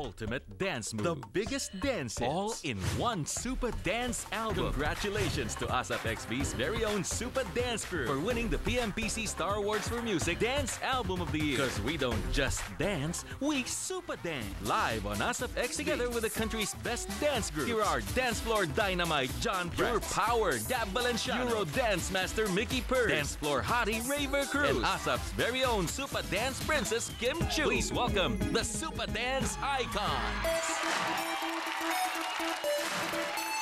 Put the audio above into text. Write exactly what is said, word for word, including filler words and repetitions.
ultimate dance moves. The biggest dances. All in one Super Dance album. Congratulations to ASAP X V's very own Super Dance Crew for winning the P M P C Star Awards for Music Dance Album of the Year. Because we don't just dance, we super dance. Live on ASAP X together with the country's best dance groups. Here are Dance Floor Dynamite John Pure Power Gab Valenciano, Euro Dance Master Mickey Purse, Dance Floor Hottie Raver Cruz, and ASAP's very own Super Dance Princess Kim Chu. Please welcome the Super Dance Icons.